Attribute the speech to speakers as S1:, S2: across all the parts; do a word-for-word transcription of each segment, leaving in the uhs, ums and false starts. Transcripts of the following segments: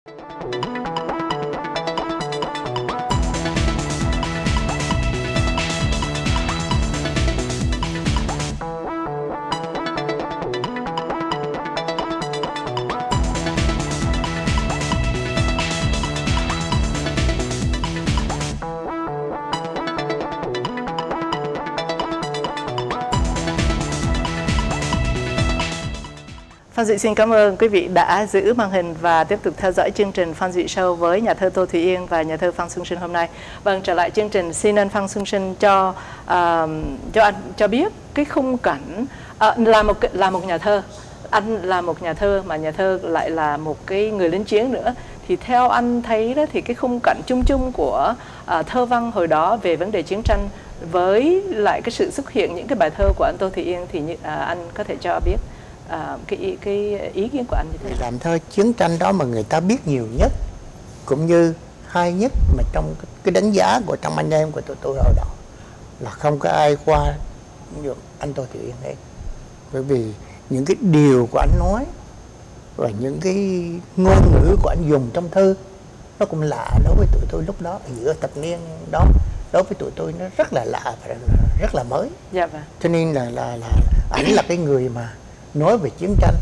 S1: Phan Duy xin cảm ơn quý vị đã giữ màn hình và tiếp tục theo dõi chương trình Phan Duy Show với nhà thơ Tô Thủy Yên và nhà thơ Phan Xuân Sinh hôm nay. Vâng, trở lại chương trình, xin anh Phan Xuân Sinh cho uh, cho anh cho biết cái khung cảnh uh, là một là một nhà thơ, anh là một nhà thơ mà nhà thơ lại là một cái người lính chiến nữa. Thì theo anh thấy đó thì cái khung cảnh chung chung của uh, thơ văn hồi đó về vấn đề chiến tranh với lại cái sự xuất hiện những cái bài thơ của anh Tô Thủy Yên thì như, uh, anh có thể cho biết À, cái, cái ý kiến của anh như thế nào?
S2: Làm thơ chiến tranh đó mà người ta biết nhiều nhất cũng như hay nhất mà trong cái đánh giá của trong anh em của tụi tôi hồi đó là không có ai qua được anh Tô Thủy Yên hết. Bởi vì những cái điều của anh nói và những cái ngôn ngữ của anh dùng trong thư nó cũng lạ đối với tụi tôi lúc đó, giữa thập niên đó đối với tụi tôi nó rất là lạ và rất là mới.
S1: Dạ vâng.
S2: Cho nên là là là ảnh là cái người mà nói về chiến tranh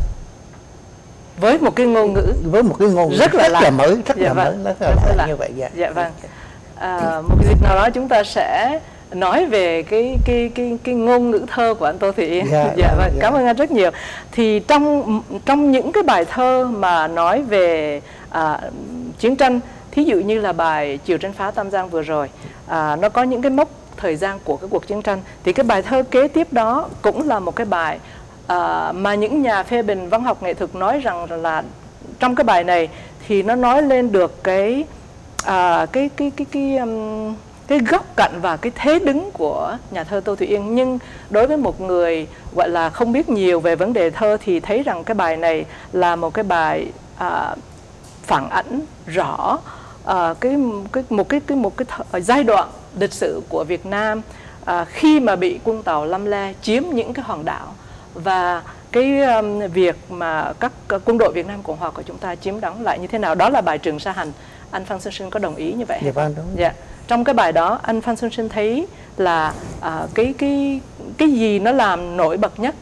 S1: với một cái ngôn ngữ
S2: với một cái ngôn ngữ
S1: rất là,
S2: rất là mới, rất
S1: dạ
S2: là
S1: vâng.
S2: mới, rất là lạ, lạ như vậy. Dạ,
S1: dạ vâng. À, một cái dịp nào đó chúng ta sẽ nói về cái cái cái cái ngôn ngữ thơ của anh Tô Thủy Yên.
S2: Dạ,
S1: dạ vâng.
S2: dạ.
S1: Cảm ơn anh rất nhiều. Thì trong trong những cái bài thơ mà nói về à, chiến tranh, thí dụ như là bài Chiều Trấn Phá Tam Giang vừa rồi, à, nó có những cái mốc thời gian của cái cuộc chiến tranh, thì cái bài thơ kế tiếp đó cũng là một cái bài À, mà những nhà phê bình văn học nghệ thuật nói rằng là trong cái bài này thì nó nói lên được cái à, cái cái cái cái um, cái góc cạnh và cái thế đứng của nhà thơ Tô Thủy Yên. Nhưng đối với một người gọi là không biết nhiều về vấn đề thơ thì thấy rằng cái bài này là một cái bài à, phản ánh rõ à, cái cái một cái cái một cái th- giai đoạn lịch sử của Việt Nam à, khi mà bị quân Tàu Lăm Le chiếm những cái hòn đảo, và cái um, việc mà các uh, quân đội Việt Nam Cộng Hòa của chúng ta chiếm đóng lại như thế nào. Đó là bài Trường Sa Hành. Anh Phan Xuân Sinh có đồng ý như vậy?
S2: Dạ vâng, đúng.
S1: Dạ. Trong cái bài đó anh Phan Xuân Sinh thấy là uh, cái cái cái gì nó làm nổi bật nhất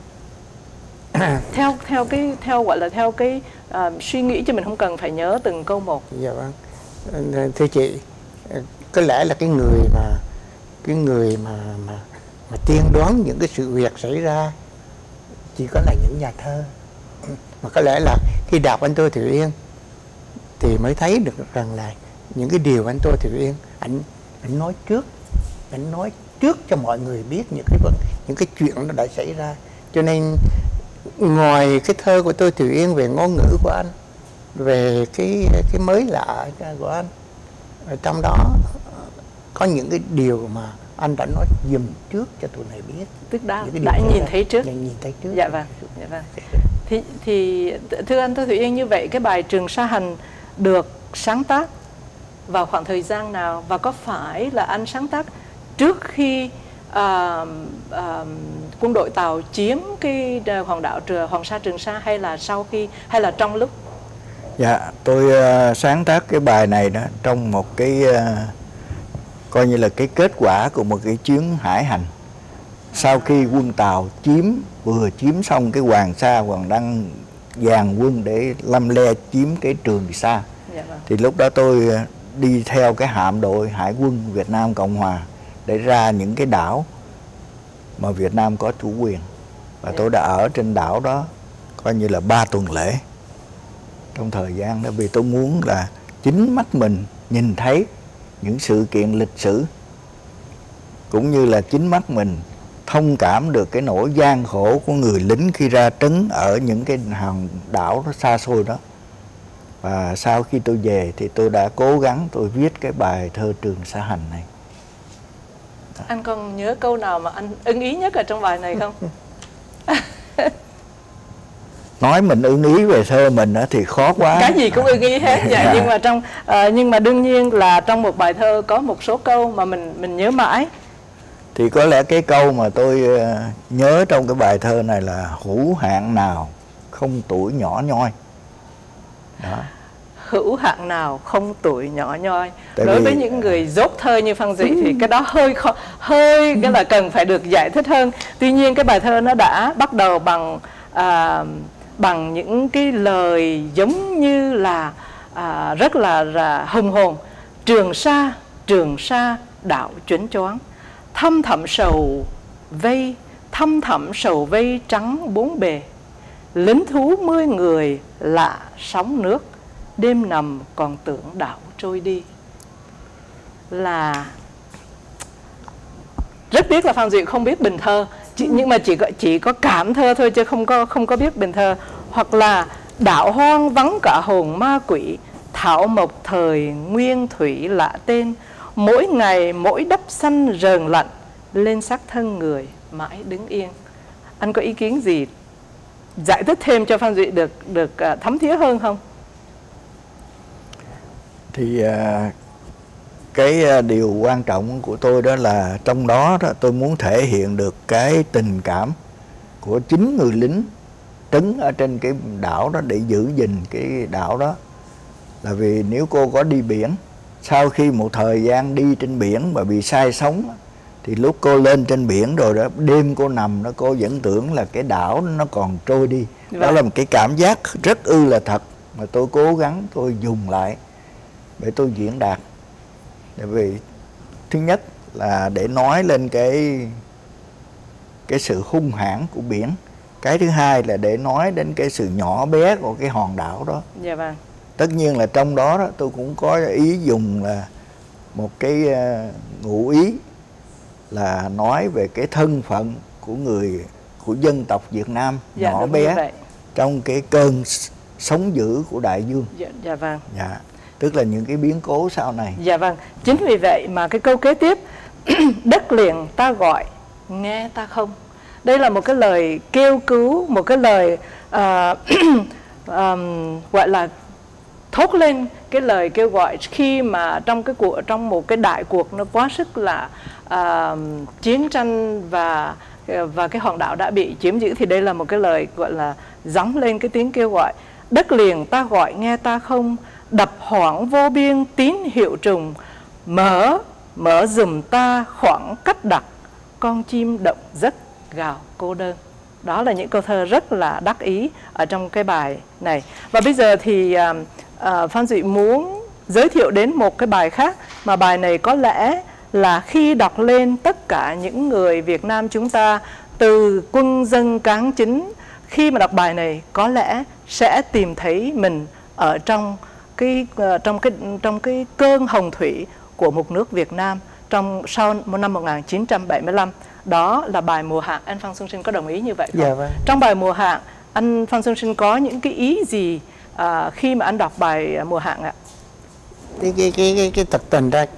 S1: theo theo cái theo gọi là theo cái uh, suy nghĩ, chứ mình không cần phải nhớ từng câu một.
S2: Dạ vâng. Thưa chị, có lẽ là cái người mà cái người mà mà mà tiên đoán những cái sự việc xảy ra chỉ có là những nhà thơ. Mà có lẽ là khi đọc anh Tô Thủy Yên thì mới thấy được rằng là những cái điều anh Tô Thủy Yên anh anh nói trước, anh nói trước cho mọi người biết những cái những cái chuyện nó đã xảy ra. Cho nên ngoài cái thơ của Tô Thủy Yên về ngôn ngữ của anh, về cái cái mới lạ của anh, ở trong đó có những cái điều mà anh đã nói dùm trước cho tụi này biết,
S1: tức đã đã nhìn thấy trước.
S2: nhìn thấy trước.
S1: Dạ vâng. Dạ vâng. Thì thì thưa anh Tô Thủy Yên, như vậy cái bài Trường Sa Hành được sáng tác vào khoảng thời gian nào, và có phải là anh sáng tác trước khi uh, uh, quân đội Tàu chiếm cái hòn đảo Hoàng Sa Trường Sa, hay là sau khi, hay là trong lúc?
S3: Dạ, tôi uh, sáng tác cái bài này đó trong một cái uh, coi như là cái kết quả của một cái chuyến hải hành. Sau khi quân Tàu chiếm vừa chiếm xong cái Hoàng Sa, còn đang dàn quân để Lăm Le chiếm cái Trường Sa.
S1: Dạ vâng.
S3: Thì lúc đó tôi đi theo cái hạm đội Hải quân Việt Nam Cộng Hòa để ra những cái đảo mà Việt Nam có chủ quyền. Và tôi đã ở trên đảo đó coi như là ba tuần lễ. Trong thời gian đó, vì tôi muốn là chính mắt mình nhìn thấy những sự kiện lịch sử, cũng như là chính mắt mình thông cảm được cái nỗi gian khổ của người lính khi ra trấn ở những cái hòn đảo nó xa xôi đó. Và sau khi tôi về thì tôi đã cố gắng tôi viết cái bài thơ Trường Sa Hành này. Đó.
S1: Anh còn nhớ câu nào mà anh ưng ý nhất ở trong bài này không?
S3: Nói mình ưng ý về thơ mình đó thì khó quá.
S1: Cái gì cũng ưng ý hết. Dạ, dạ. Nhưng mà trong uh, nhưng mà đương nhiên là trong một bài thơ có một số câu mà mình mình nhớ mãi.
S3: Thì có lẽ cái câu mà tôi uh, nhớ trong cái bài thơ này là hữu hạn nào không tuổi nhỏ nhoi. Đó.
S1: hữu hạn nào không tuổi nhỏ nhoi.
S3: Tại
S1: Đối
S3: vì...
S1: với những người dốt thơ như Phan Dị thì cái đó hơi khó, hơi cái là cần phải được giải thích hơn. Tuy nhiên cái bài thơ nó đã bắt đầu bằng à, bằng những cái lời giống như là à, rất là, là hùng hồn. Trường Sa, Trường Sa đảo chuyến choáng, thăm thẳm sầu vây, thăm thẳm sầu vây trắng bốn bề. Lính thú mươi người lạ sóng nước, đêm nằm còn tưởng đảo trôi đi. Là rất tiếc là Phan Dị không biết bình thơ, chỉ, nhưng mà chỉ có chỉ có cảm thơ thôi chứ không có không có biết bình thơ. Hoặc là đảo hoang vắng cả hồn ma quỷ, thảo mộc thời nguyên thủy lạ tên, mỗi ngày mỗi đắp xanh rờn lạnh, lên xác thân người mãi đứng yên. Anh có ý kiến gì giải thích thêm cho Phan Dị được được uh, thấm thía hơn không?
S3: Thì uh, cái điều quan trọng của tôi đó là trong đó, đó tôi muốn thể hiện được cái tình cảm của chính người lính trấn ở trên cái đảo đó để giữ gìn cái đảo đó. Là vì nếu cô có đi biển, sau khi một thời gian đi trên biển mà bị sai sóng, thì lúc cô lên trên biển rồi đó, đêm cô nằm đó, cô vẫn tưởng là cái đảo nó còn trôi đi. Vậy. Đó là một cái cảm giác rất ư là thật mà tôi cố gắng tôi dùng lại để tôi diễn đạt. Bởi vì thứ nhất là để nói lên cái cái sự hung hãn của biển. Cái thứ hai là để nói đến cái sự nhỏ bé của cái hòn đảo đó.
S1: Dạ vâng.
S3: Tất nhiên là trong đó, đó tôi cũng có ý dùng là một cái uh, ngụ ý là nói về cái thân phận của người, của dân tộc Việt Nam. Dạ, nhỏ bé trong cái cơn sóng dữ của đại dương.
S1: Dạ, dạ vâng.
S3: Dạ, tức là những cái biến cố sau này.
S1: Dạ vâng. Chính vì vậy mà cái câu kế tiếp đất liền ta gọi nghe ta không. Đây là một cái lời kêu cứu, một cái lời uh, um, gọi là thốt lên cái lời kêu gọi khi mà trong cái cuộc trong một cái đại cuộc nó quá sức là uh, chiến tranh và và cái hòn đảo đã bị chiếm giữ, thì đây là một cái lời gọi là gióng lên cái tiếng kêu gọi. Đất liền ta gọi nghe ta không, đập hoảng vô biên tín hiệu trùng, mở mở giùm ta khoảng cách đặc, con chim động giấc gào cô đơn. Đó là những câu thơ rất là đắc ý ở trong cái bài này. Và bây giờ thì uh, uh, Phan Dị muốn giới thiệu đến một cái bài khác, mà bài này có lẽ là khi đọc lên tất cả những người Việt Nam chúng ta, từ quân dân cán chính, khi mà đọc bài này có lẽ sẽ tìm thấy mình ở trong cái uh, trong cái trong cái cơn hồng thủy của một nước Việt Nam trong sau năm một nghìn chín trăm bảy mươi lăm. Đó là bài Mùa Hạn. Anh Phan Xuân Sinh có đồng ý như vậy không?
S2: Dạ vâng.
S1: Trong bài Mùa Hạn, anh Phan Xuân Sinh có những cái ý gì à, khi mà anh đọc bài Mùa Hạn ạ?
S2: Cái cái cái cái, cái thật tình ra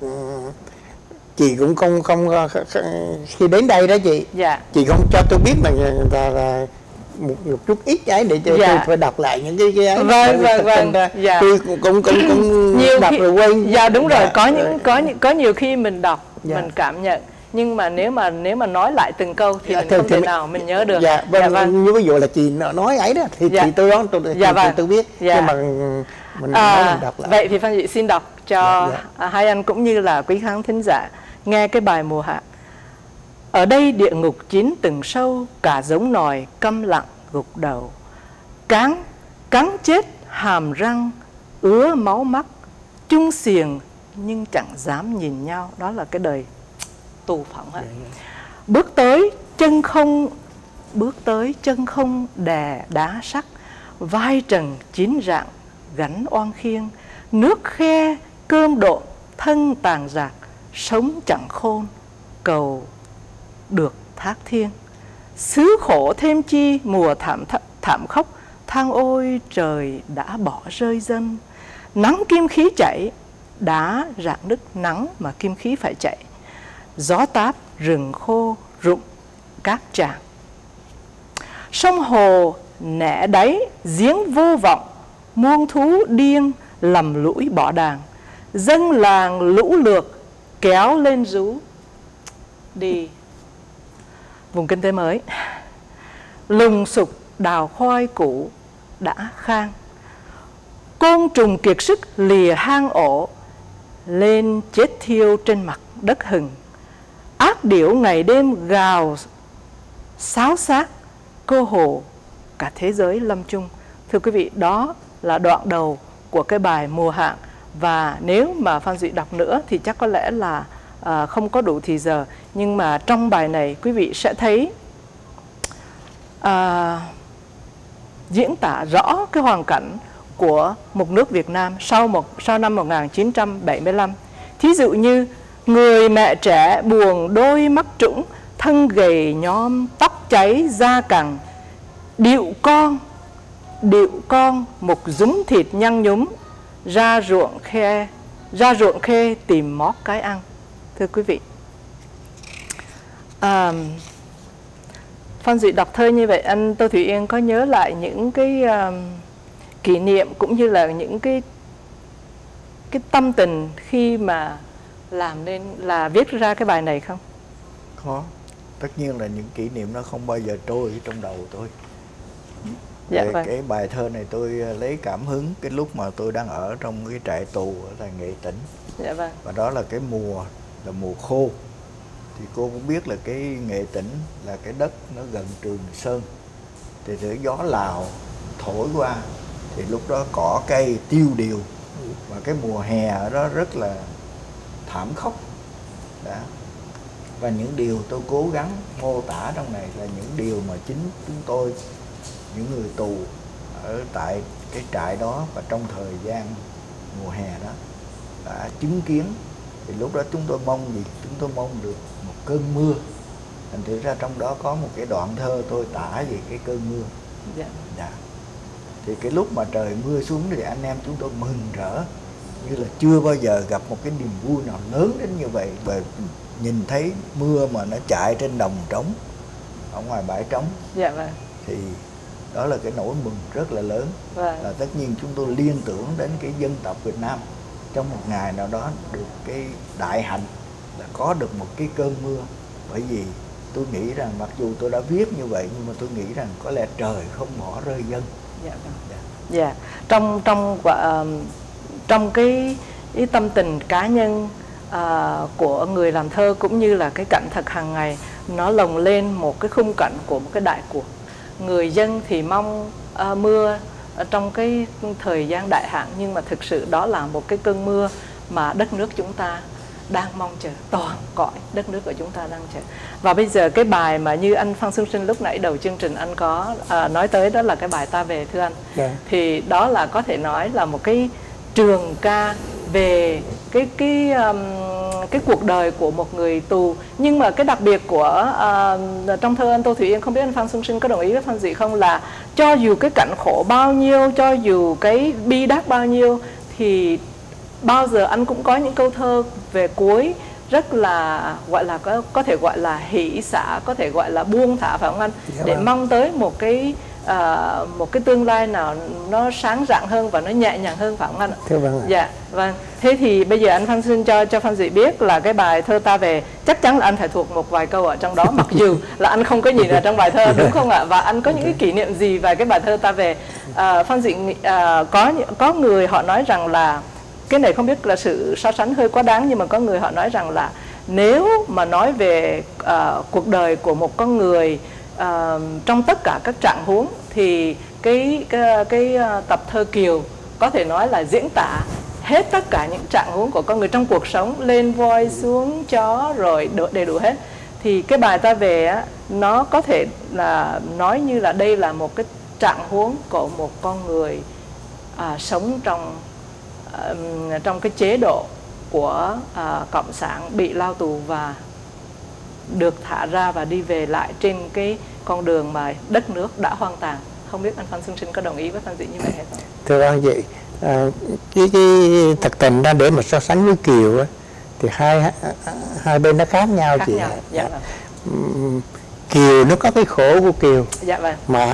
S2: chị cũng không không khi đến đây đó chị. Dạ. Chị không cho tôi biết là, là, là một, một chút ít cái để cho dạ. tôi phải đọc lại những cái cái ấy.
S1: Vâng vâng vâng.
S2: Dạ. Tôi cũng cũng cũng, cũng
S1: nhiều
S2: đọc
S1: khi,
S2: rồi quên.
S1: Dạ đúng rồi, có những có những có nhiều khi mình đọc dạ. mình cảm nhận, nhưng mà nếu mà nếu mà nói lại từng câu thì dạ, mình không thể nào mình nhớ được.
S2: Dạ vâng, dạ, vâng. Như ví dụ là chị nói ấy đó thì, dạ. thì tôi đó tôi dạ, vâng. tôi, tôi biết dạ. nhưng mà mình,
S1: à,
S2: nói mình đọc lại.
S1: Vậy thì Phan Dị xin đọc cho dạ, dạ. hai anh cũng như là quý khán thính giả nghe cái bài Mùa Hạn. Ở đây địa ngục chín từng sâu, cả giống nòi câm lặng gục đầu, cắn cắn chết hàm răng, ứa máu mắt, chung xiềng nhưng chẳng dám nhìn nhau. Đó là cái đời tù phỏng ạ. Bước tới chân không, bước tới chân không đè đá sắc, vai trần chín rạng gánh oan khiêng, nước khe cơm độn thân tàn rạc, sống chẳng khôn cầu được thác thiên. Xứ khổ thêm chi mùa thảm th thảm khốc, thang ôi trời đã bỏ rơi dân. Nắng kim khí chảy, đá rạn nứt nắng mà kim khí phải chạy. Gió táp rừng khô rụng cát tràng. Sông hồ nẻ đáy giếng vô vọng, muôn thú điên lầm lũi bỏ đàn. Dân làng lũ lượt kéo lên rú đi vùng kinh tế mới. Lùng sục đào khoai củ đã khang, côn trùng kiệt sức lìa hang ổ, lên chết thiêu trên mặt đất hừng. Ác điểu ngày đêm gào xáo xác, cơ hồ cả thế giới lâm chung. Thưa quý vị, đó là đoạn đầu của cái bài Mùa Hạn. Và nếu mà Phan Duy đọc nữa thì chắc có lẽ là à, không có đủ thì giờ. Nhưng mà trong bài này quý vị sẽ thấy à, diễn tả rõ cái hoàn cảnh của một nước Việt Nam sau, một, sau năm một nghìn chín trăm bảy mươi lăm. Thí dụ như người mẹ trẻ buồn đôi mắt trũng, thân gầy nhom, tóc cháy, da cằn, điệu con, điệu con một dúm thịt nhăn nhúm, ra ruộng khe, ra ruộng khê tìm mót cái ăn. Thưa quý vị, à, Phan Duy đọc thơ như vậy, anh Tô Thủy Yên có nhớ lại những cái uh, kỷ niệm cũng như là những cái cái tâm tình khi mà làm nên là viết ra cái bài này không?
S3: Có, tất nhiên là những kỷ niệm nó không bao giờ trôi trong đầu tôi.
S1: Dạ
S3: Về
S1: vâng.
S3: cái bài thơ này tôi lấy cảm hứng cái lúc mà tôi đang ở trong cái trại tù ở tại Nghệ Tĩnh.
S1: Dạ vâng.
S3: Và đó là cái mùa là mùa khô. Thì cô cũng biết là cái Nghệ Tĩnh là cái đất nó gần Trường Sơn. Thì từ gió Lào thổi qua thì lúc đó cỏ cây tiêu điều. Và cái mùa hè ở đó rất là thảm khốc. Đã. Và những điều tôi cố gắng mô tả trong này là những điều mà chính chúng tôi, những người tù ở tại cái trại đó và trong thời gian mùa hè đó đã chứng kiến. Thì lúc đó chúng tôi mong gì? Chúng tôi mong được một cơn mưa. Thành thử ra trong đó có một cái đoạn thơ tôi tả về cái cơn mưa.
S1: Dạ.
S3: Dạ. Thì cái lúc mà trời mưa xuống thì anh em chúng tôi mừng rỡ như là chưa bao giờ gặp một cái niềm vui nào lớn đến như vậy. Và nhìn thấy mưa mà nó chạy trên đồng trống, ở ngoài bãi trống.
S1: Dạ vâng.
S3: Thì đó là cái nỗi mừng rất là lớn.
S1: Vâng.
S3: Là tất nhiên chúng tôi liên tưởng đến cái dân tộc Việt Nam trong một ngày nào đó được cái đại hạnh là có được một cái cơn mưa. Bởi vì tôi nghĩ rằng mặc dù tôi đã viết như vậy nhưng mà tôi nghĩ rằng có lẽ trời không bỏ rơi dân.
S1: Dạ vâng. Dạ. Dạ. Trong trong uh, trong cái, cái tâm tình cá nhân uh, của người làm thơ cũng như là cái cảnh thật hàng ngày, nó lồng lên một cái khung cảnh của một cái đại cuộc. Người dân thì mong uh, mưa trong cái thời gian đại hạn, nhưng mà thực sự đó là một cái cơn mưa mà đất nước chúng ta đang mong chờ, toàn cõi đất nước của chúng ta đang chờ. Và bây giờ cái bài mà như anh Phan Xuân Sinh lúc nãy đầu chương trình anh có à, nói tới, đó là cái bài Ta Về thưa anh. Yeah. Thì đó là có thể nói là một cái trường ca về cái cái um, cái cuộc đời của một người tù. Nhưng mà cái đặc biệt của uh, trong thơ anh Tô Thủy Yên, không biết anh Phan Xuân Sinh có đồng ý với Phan Duy không, là cho dù cái cảnh khổ bao nhiêu, cho dù cái bi đát bao nhiêu, thì bao giờ anh cũng có những câu thơ về cuối rất là gọi là có có thể gọi là hỷ xả, có thể gọi là buông thả, phải không anh? Dạ để vâng. Mong tới một cái uh, một cái tương lai nào nó sáng rạng hơn và nó nhẹ nhàng hơn, phải không anh?
S2: Thưa vâng ạ.
S1: Dạ vâng. Thế thì bây giờ anh Phan xin cho cho Phan Duy biết là cái bài thơ Ta Về chắc chắn là anh phải thuộc một vài câu ở trong đó, mặc dù là anh không có nhìn ở trong bài thơ, đúng không ạ? Và anh có những cái kỷ niệm gì về cái bài thơ Ta Về? Uh, Phan Duy uh, có có người họ nói rằng là cái này không biết là sự so sánh hơi quá đáng, nhưng mà có người họ nói rằng là nếu mà nói về uh, cuộc đời của một con người uh, trong tất cả các trạng huống thì cái cái, cái uh, tập thơ Kiều có thể nói là diễn tả hết tất cả những trạng huống của con người trong cuộc sống, lên voi xuống chó rồi đầy đủ hết. Thì cái bài Ta Về á, nó có thể là nói như là đây là một cái trạng huống của một con người à, sống trong à, trong cái chế độ của à, cộng sản, bị lao tù và được thả ra và đi về lại trên cái con đường mà đất nước đã hoang tàn. Không biết anh Phan Xuân Sinh có đồng ý với Phan Duy như vậy hay không?
S2: Thưa anh chị, à, cái, cái thực tình ra để mà so sánh với Kiều á, thì hai hai bên nó khác nhau
S1: khác
S2: chị.
S1: Nhau. Dạ vâng.
S2: Kiều nó có cái khổ của Kiều,
S1: dạ vâng.
S2: mà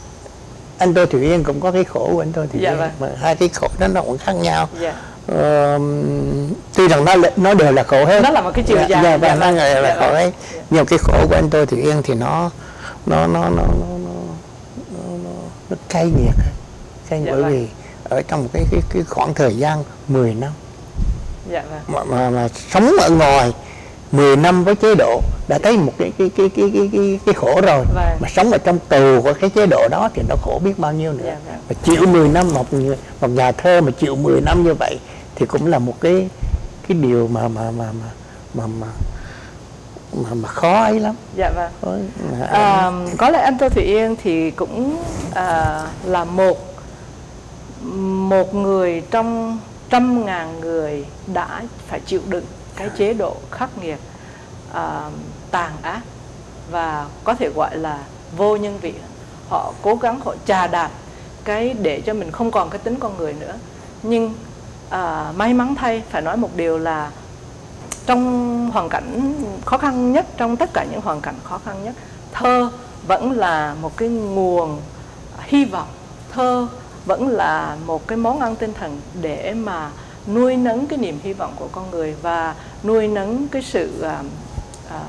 S2: anh Tô Thủy Yên cũng có cái khổ của anh Tô Thủy
S1: dạ
S2: Yên,
S1: vâng.
S2: mà hai cái khổ đó nó cũng khác nhau.
S1: Dạ.
S2: Ờ, tuy rằng nó nó đều là khổ hết,
S1: nó là một cái chiều dài,
S2: dạ, và
S1: dạ
S2: nó là, là
S1: dạ
S2: khổ hết.
S1: Dạ.
S2: Nhưng cái khổ của anh Tô Thủy Yên thì nó nó nó nó nó nó, nó, nó cay nghiệt, cay,
S1: dạ
S2: bởi
S1: vâng.
S2: vì ở trong cái cái, cái khoảng thời gian mười năm.
S1: Dạ vâng.
S2: Mà, mà, mà sống ở ngoài mười năm với chế độ đã thấy một cái cái cái cái cái cái, cái khổ rồi.
S1: Vâng.
S2: Mà sống ở trong tù của cái chế độ đó thì nó khổ biết bao nhiêu nữa.
S1: Dạ vâng.
S2: Mà chịu mười năm, một một nhà thơ mà chịu mười năm như vậy thì cũng là một cái cái điều mà mà mà mà mà mà, mà, mà khó ấy lắm.
S1: Dạ vâng.
S2: Khó, mà,
S1: À, có lẽ anh Tô Thụy Yên thì cũng à, là một một người trong trăm ngàn người đã phải chịu đựng cái chế độ khắc nghiệt, à, tàn ác và có thể gọi là vô nhân vị. Họ cố gắng họ chà đạp cái để cho mình không còn cái tính con người nữa. Nhưng à, may mắn thay, phải nói một điều là trong hoàn cảnh khó khăn nhất, trong tất cả những hoàn cảnh khó khăn nhất, thơ vẫn là một cái nguồn hy vọng. Thơ vẫn là một cái món ăn tinh thần để mà nuôi nấng cái niềm hy vọng của con người và nuôi nấng cái sự uh, uh,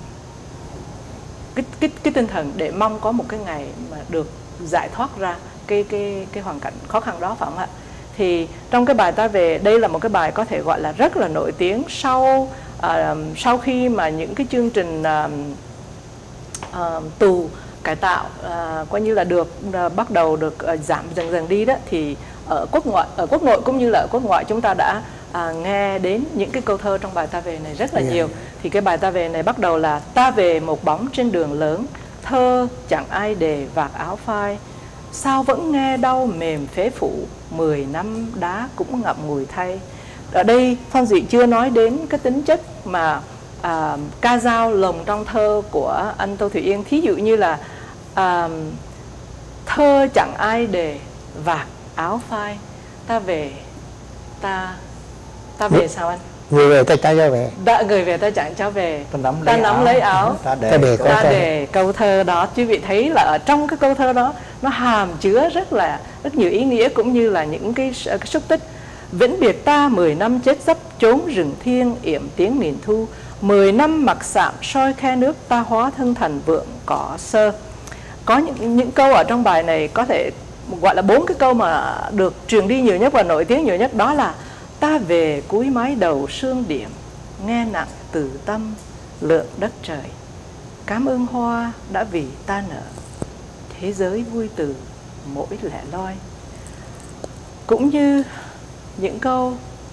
S1: cái, cái, cái tinh thần để mong có một cái ngày mà được giải thoát ra cái, cái, cái hoàn cảnh khó khăn đó, phải không ạ? Thì trong cái bài Ta Về, đây là một cái bài có thể gọi là rất là nổi tiếng sau uh, sau khi mà những cái chương trình uh, uh, tù cải tạo uh, coi như là được uh, bắt đầu được uh, giảm dần dần đi đó, thì ở quốc ngoại, ở quốc nội cũng như là ở quốc ngoại chúng ta đã uh, nghe đến những cái câu thơ trong bài Ta Về này rất là yeah. nhiều. Thì cái bài Ta Về này bắt đầu là: ta về một bóng trên đường lớn, thơ chẳng ai để vạt áo phai, sao vẫn nghe đau mềm phế phủ, mười năm đá cũng ngậm ngùi thay. Ở đây Phan Duy chưa nói đến cái tính chất mà à, ca dao lồng trong thơ của anh Tô Thụy Yên. Thí dụ như là à, thơ chẳng ai để vạt áo phai, ta về, ta ta về sao anh?
S2: Người về ta trả cho về.
S1: Đã, người về ta chẳng cho về.
S3: Ta nắm lấy
S1: ta
S3: áo,
S1: nắm lấy áo.
S3: Ta để,
S2: ta để,
S3: câu,
S1: ta
S2: thơ.
S1: để câu thơ đó. Quý vị thấy là ở trong cái câu thơ đó nó hàm chứa rất là rất nhiều ý nghĩa, cũng như là những cái, cái xúc tích. Vĩnh biệt ta mười năm chết dấp, trốn rừng thiên yểm tiếng miền thu, mười năm mặc sạm soi khe nước, ta hóa thân thành vượng cỏ sơ. Có những những câu ở trong bài này có thể gọi là bốn cái câu mà được truyền đi nhiều nhất và nổi tiếng nhiều nhất, đó là: ta về cúi mái đầu sương điểm, nghe nặng từ tâm lượng đất trời, cảm ơn hoa đã vì ta nở, thế giới vui từ mỗi lẻ loi. Cũng như những câu: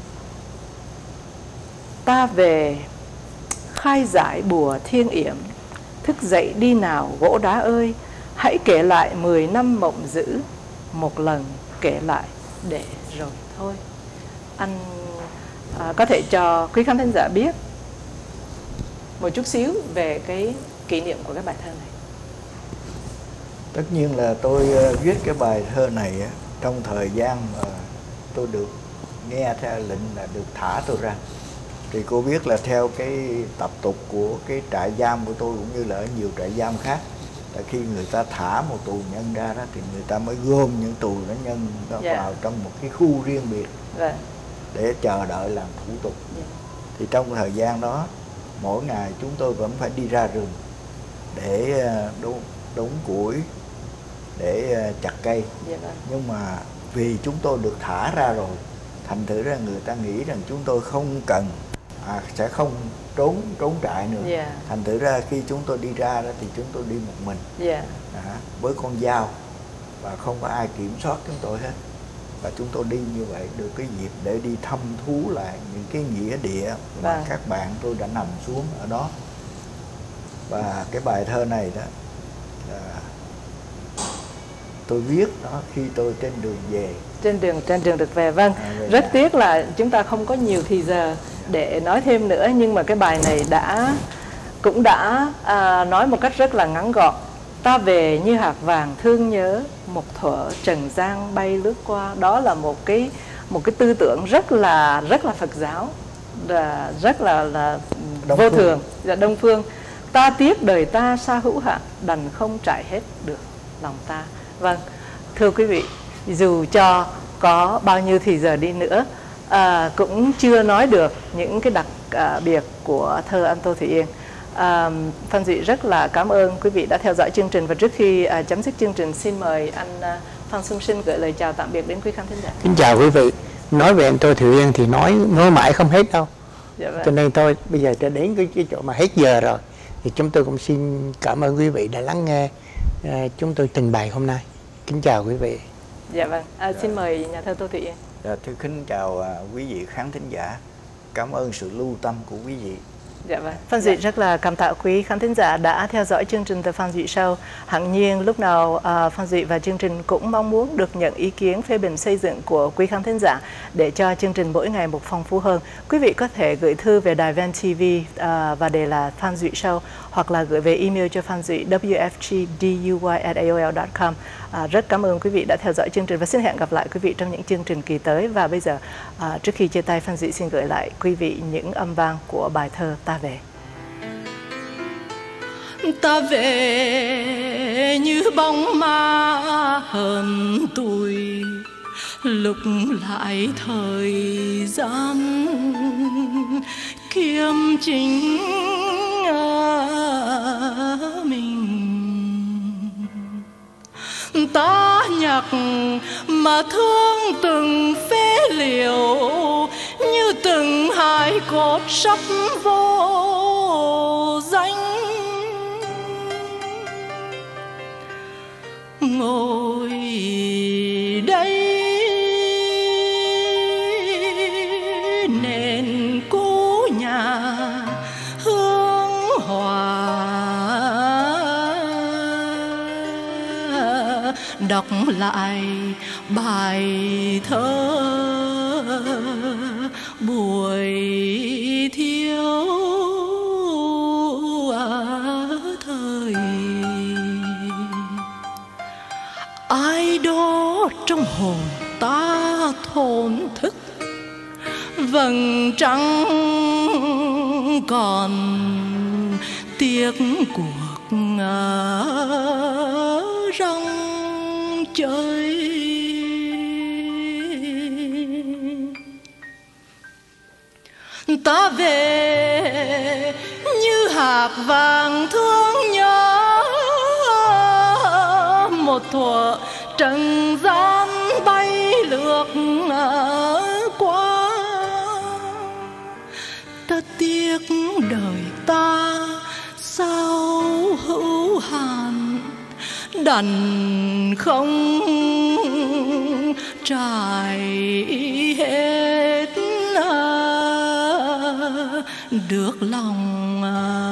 S1: ta về khai giải bùa thiên yểm, thức dậy đi nào gỗ đá ơi, hãy kể lại mười năm mộng dữ, một lần kể lại để rồi thôi. Anh à, có thể cho quý khán thính giả biết một chút xíu về cái kỷ niệm của cái bài thơ này.
S3: Tất nhiên là tôi viết cái bài thơ này trong thời gian mà tôi được nghe theo lệnh là được thả tôi ra. Thì cô biết là theo cái tập tục của cái trại giam của tôi cũng như là ở nhiều trại giam khác, là khi người ta thả một tù nhân ra đó thì người ta mới gom những tù nhân đó yeah. vào trong một cái khu riêng biệt right. để chờ đợi làm thủ tục. Yeah. Thì trong thời gian đó mỗi ngày chúng tôi vẫn phải đi ra rừng để đốn, đốn củi, để chặt cây. Yeah. Nhưng mà vì chúng tôi được thả ra rồi, thành thử ra người ta nghĩ rằng chúng tôi không cần à, sẽ không trốn trốn trại nữa. Yeah. Thành thử ra khi chúng tôi đi ra đó thì chúng tôi đi một mình. Yeah. À, với con dao và không có ai kiểm soát chúng tôi hết. Và chúng tôi đi như vậy được cái dịp để đi thăm thú lại những cái nghĩa địa mà à. các bạn tôi đã nằm xuống ở đó. Và cái bài thơ này đó là tôi viết đó khi tôi trên đường về.
S1: Trên đường trên đường được về, vâng. À, rất đã. tiếc là chúng ta không có nhiều thì giờ để nói thêm nữa, nhưng mà cái bài này đã cũng đã à, nói một cách rất là ngắn gọn. Ta về như hạt vàng thương nhớ, một thuở trần gian bay lướt qua. Đó là một cái một cái tư tưởng rất là rất là Phật giáo, là rất là là Đông vô phương. thường, là Đông phương. Ta tiếc đời ta xa hữu hạn, đành không trải hết được lòng ta. Vâng, thưa quý vị, dù cho có bao nhiêu thì giờ đi nữa, à, cũng chưa nói được những cái đặc à, biệt của thơ anh Tô Thụy Yên. À, Phan Duy rất là cảm ơn quý vị đã theo dõi chương trình, và trước khi à, chấm dứt chương trình, xin mời anh à, Phan Xuân Sinh gửi lời chào tạm biệt đến quý khán thính giả.
S2: Kính chào quý vị. Nói về anh Tô Thụy Yên thì nói nói mãi không hết đâu.
S1: Dạ vâng.
S2: Cho nên tôi bây giờ đã đến cái, cái chỗ mà hết giờ rồi, thì chúng tôi cũng xin cảm ơn quý vị đã lắng nghe uh, chúng tôi trình bày hôm nay. Kính chào quý vị.
S1: Dạ vâng. À, xin mời nhà thơ Tô Thụy Yên.
S3: Dạ, thưa kính chào uh, quý vị khán thính giả. Cảm ơn sự lưu tâm của quý vị.
S1: Dạ vâng. Phan Duy rất là cảm tạ quý khán thính giả đã theo dõi chương trình The Phan Duy Show. Hẳn nhiên lúc nào uh, Phan Duy và chương trình cũng mong muốn được nhận ý kiến phê bình xây dựng của quý khán thính giả để cho chương trình mỗi ngày một phong phú hơn. Quý vị có thể gửi thư về đài Ven ti vi uh, và đề là Phan Duy Show, hoặc là gửi về email cho Phan Duy w f g duy at a o l dot com. À, rất cảm ơn quý vị đã theo dõi chương trình và xin hẹn gặp lại quý vị trong những chương trình kỳ tới. Và bây giờ à, trước khi chia tay, Phan Duy xin gửi lại quý vị những âm vang của bài thơ Ta Về. Ta về như bóng ma hờn tủi, lục lại thời gian kiêm chính mình. Ta nhạc mà thương từng phế liệu, như từng hài cốt sắp vô danh. Ngồi đây nền cũ nhà hương hòa, đọc lại bài thơ buổi thiếu thời. Ai đó trong hồn ta thổn thức, vầng trăng còn tiếc cuộc rong chơi. Ta về như hạt vàng thương nhớ, một thuở trần gian bay lướt qua. Ta tiếc đời ta sao hữu hạn, đành không trải hết được lòng